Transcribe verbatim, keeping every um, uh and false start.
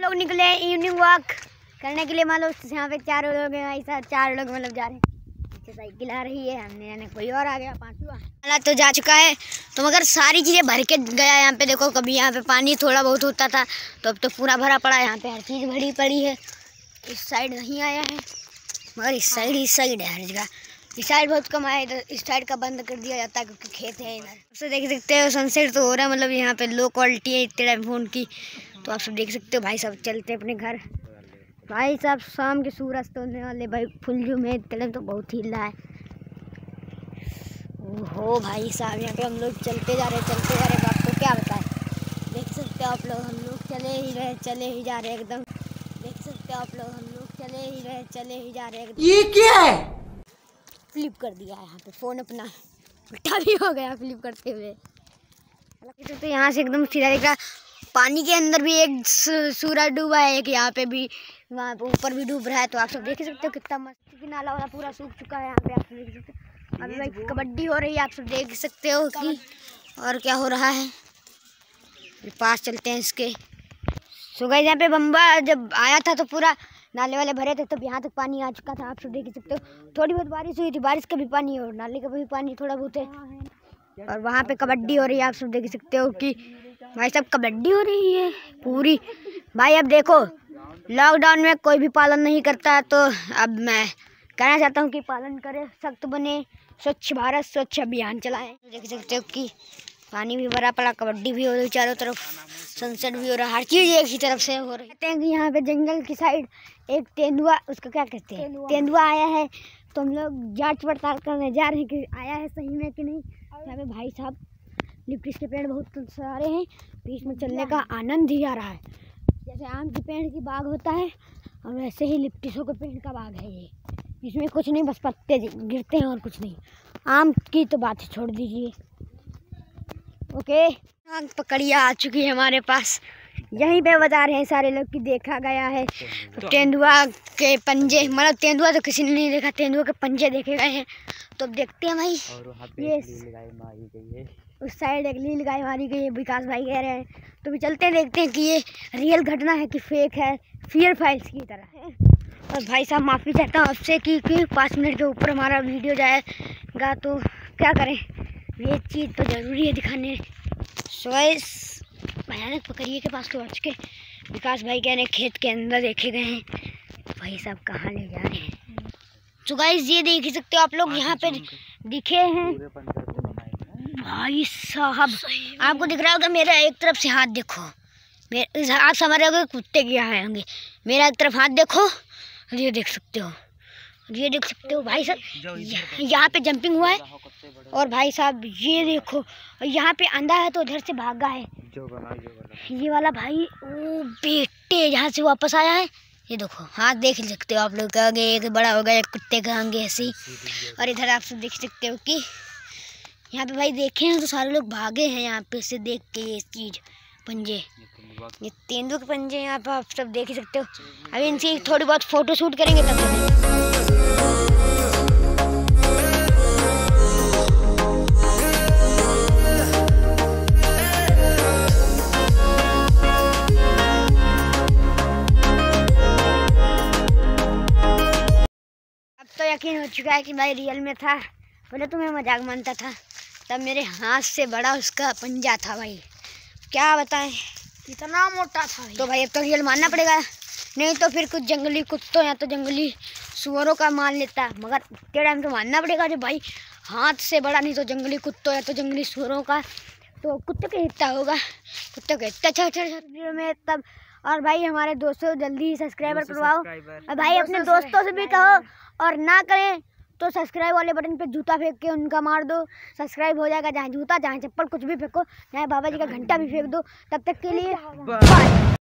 लोग निकले evening walk करने के लिए। मान लो यहाँ पे चार लोग हैं, ऐसा चार लोग मतलब जा रहे हैं। साइकिल आ रही है, हमने कोई और आ गया पांचवा वाला तो जा चुका है। तो मगर सारी चीज़ें भर के गया यहाँ पे। देखो कभी यहाँ पे पानी थोड़ा बहुत होता था, तो अब तो पूरा भरा पड़ा है। यहाँ पे हर चीज़ भरी पड़ी है। इस साइड नहीं आया है, मगर इस साइड इस साइड है हर जगह। इस साइड बहुत कम आया, इधर इस साइड का बंद कर दिया जाता है क्योंकि खेत है इधर। तो देख सकते हो सनसेट तो हो रहा है, मतलब यहाँ पे लो क्वालिटी है इतने टाइम फोन की। तो आप सब देख सकते हो। भाई सब चलते अपने घर। भाई साहब शाम के सूरज तो होने वाले। भाई फुल जूम है इतने तो बहुत ही रहा है। हो भाई साहब यहाँ पे हम लोग चलते जा रहे चलते जा रहे आपको क्या बताएं। देख सकते हो आप लोग, हम लोग चले ही रहे चले ही जा रहे एकदम। देख सकते हो आप लोग, हम लोग चले ही रहे चले ही जा रहे एकदम। ये क्या है? फ्लिप कर दिया है यहाँ पे फ़ोन अपना, उल्टा भी हो गया फ्लिप करते हुए। तो यहाँ से एकदम सीधा देखा, पानी के अंदर भी एक सूरज डूबा है, एक यहाँ पे भी, वहाँ पे ऊपर भी डूब रहा है। तो आप सब देख सकते हो कितना मस्त कि नाला वाला पूरा सूख चुका है यहाँ पे। आप सब देख सकते हो। अभी भाई कबड्डी हो रही है, आप सब देख सकते हो कि और क्या हो रहा है। पास चलते हैं इसके। सो गाइस यहाँ पे बम्बा जब आया था तो पूरा नाले वाले भरे थे, तब यहाँ तक पानी आ चुका था। आप सब देख सकते हो। थोड़ी बहुत बारिश हुई थी, बारिश का भी पानी है और नाले का भी पानी थोड़ा बहुत है। और वहाँ पे कबड्डी हो रही है, आप सब देख सकते हो कि भाई साहब कबड्डी हो रही है पूरी। भाई अब देखो लॉकडाउन में कोई भी पालन नहीं करता, तो अब मैं कहना चाहता हूँ कि पालन करें, सख्त बने, स्वच्छ भारत स्वच्छ अभियान चलाएं। देख सकते हो कि पानी भी भरा पड़ा, कबड्डी भी हो रही चारों तरफ, सनसेट भी हो रहा है, हर चीज़ एक ही तरफ से हो रही है। कहते हैं कि यहाँ पे जंगल की साइड एक तेंदुआ, उसको क्या कहते हैं, तेंदुआ आया है। तो हम लोग जांच पड़ताल करने जा रहे हैं कि आया है सही में कि नहीं। यहाँ पे भाई साहब लिप्टिस के पेड़ बहुत सारे हैं, बीच में चलने का आनंद ही आ रहा है। जैसे आम के पेड़ की बाग होता है, और वैसे ही लिप्टिसों के पेड़ का बाग है ये। इसमें कुछ नहीं, बस पत्ते गिरते हैं और कुछ नहीं। आम की तो बात ही छोड़ दीजिए। ओके, आम पकड़िया आ चुकी है हमारे पास। यहीं पे बता रहे हैं सारे लोग कि देखा गया है तेंदुआ के पंजे, मतलब तेंदुआ तो किसी ने नहीं देखा, तेंदुआ के पंजे देखे गए हैं। तो अब देखते हैं भाई। ये उस साइड एक लील गाय मारी गई है, विकास भाई कह रहे हैं। तो भी चलते हैं, देखते हैं कि ये रियल घटना है कि फेक है, फियर फाइल्स की तरह है। और भाई साहब माफ़ी चाहता हूँ आपसे कि, कि पाँच मिनट के ऊपर हमारा वीडियो जाएगा, तो क्या करें, ये चीज़ तो ज़रूरी है दिखाने। सो गाइस भयानक पकड़िए के पास तो पहुँच के विकास भाई कह रहे खेत के अंदर देखे गए हैं। भाई साहब कहाँ ले जा रहे हैं। सो गाइस ये देख सकते हो आप लोग, यहाँ पे दिखे हैं भाई साहब। आपको दिख रहा होगा, मेरा एक तरफ से हाथ देखो, मेरे आप समझ रहे होंगे कुत्ते के यहाँ होंगे, मेरा एक तरफ हाथ देखो, ये देख सकते हो, ये देख सकते हो भाई साहब। यहाँ पे जंपिंग हुआ है। और भाई साहब ये देखो, यहाँ पे अंधा है तो उधर से भागा है ये वाला भाई। ओ बेटे, यहाँ से वापस आया है। ये देखो हाथ देख सकते हो आप लोग, आगे एक बड़ा होगा, एक कुत्ते का आगे ऐसे ही। और इधर आप सब देख सकते हो कि यहाँ पे भाई देखे हैं तो सारे लोग भागे हैं यहाँ पे से देख के। ये चीज़ पंजे, ये तेंदुआ के पंजे यहाँ पे आप सब देख ही सकते हो। अभी इनसे थोड़ी बहुत फोटो शूट करेंगे तब। अब तो यकीन हो चुका है कि भाई रियल में था। पहले तो मैं मजाक मानता था, तब मेरे हाथ से बड़ा उसका पंजा था भाई, क्या बताएं कितना मोटा था भाई। तो भाई अब तो रियल मानना पड़ेगा, नहीं तो फिर कुछ जंगली कुत्तों या तो जंगली सुअरों का मान लेता। मगर इतने टाइम तो मानना पड़ेगा जो भाई हाथ से बड़ा, नहीं तो जंगली कुत्तों या तो जंगली सुअरों का। तो कुत्ते के इतना होगा, कुत्ते के इतना अच्छा अच्छा वीडियो में तब। और भाई हमारे दोस्तों जल्दी ही सब्सक्राइबर करवाओ, और भाई अपने दोस्तों से भी कहो, और ना करें तो सब्सक्राइब वाले बटन पे जूता फेंक के उनका मार दो, सब्सक्राइब हो जाएगा। जहाँ जूता जहाँ चप्पल कुछ भी फेंको, चाहे बाबा जी का घंटा भी फेंक दो। तब तक के लिए बाय।